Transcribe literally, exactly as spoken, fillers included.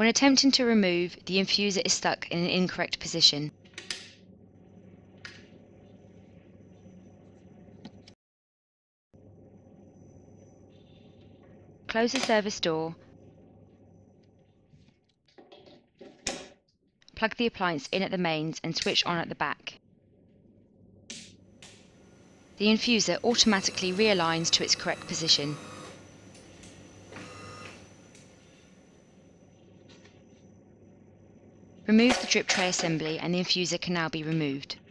When attempting to remove, the infuser is stuck in an incorrect position. Close the service door. Plug the appliance in at the mains and switch on at the back. The infuser automatically realigns to its correct position. Remove the drip tray assembly and the infuser can now be removed.